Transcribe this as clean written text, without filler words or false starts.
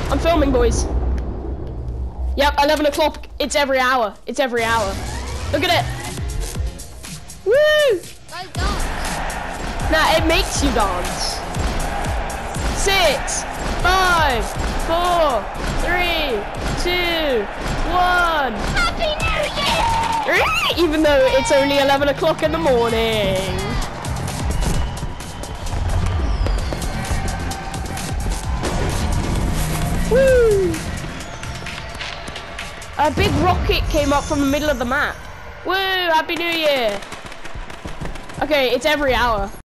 I'm filming, boys. Yep, 11 o'clock. It's every hour. It's every hour. Look at it. Woo! Guys, dance. Nah, it makes you dance. 6, 5, 4, 3, 2, 1. Happy New Year! Even though it's only 11 o'clock in the morning. Woo! A big rocket came up from the middle of the map. Woo! Happy New Year! Okay, it's every hour.